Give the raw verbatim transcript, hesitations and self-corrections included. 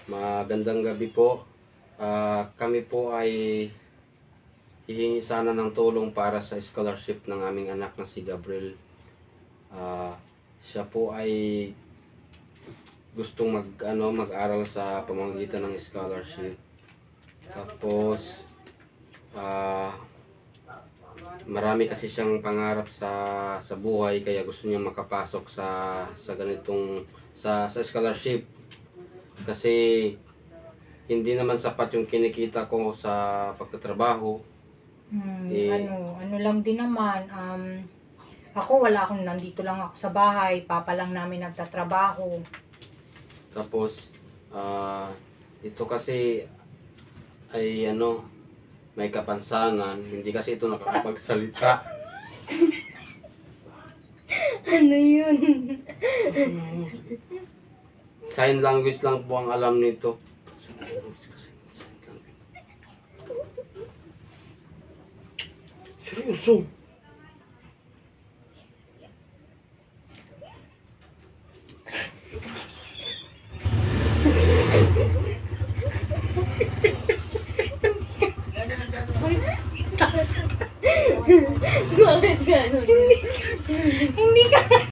Magandang gabi po. Ah, kami po ay hihingi sana ng tulong para sa scholarship ng aming anak na si Gabriel. Ah, siya po ay gustong mag ano mag-aral sa pamamagitan ng scholarship. Tapos ah, marami kasi siyang pangarap sa sa buhay, kaya gusto niya makapasok sa sa ganitong sa sa scholarship. Kasi hindi naman sapat yung kinikita ko sa pagtatrabaho. Hmm, Eh, ano, ano lang din naman, um, ako wala akong, nandito lang ako sa bahay, papa lang namin nagtatrabaho. Tapos, ah, ito kasi ay ano, may kapansanan. Hindi kasi ito nakakapagsalita. Ano yun? Sign language lang po ang alam nito. Seryoso. Bakit gano'n? Hindi, hindi ka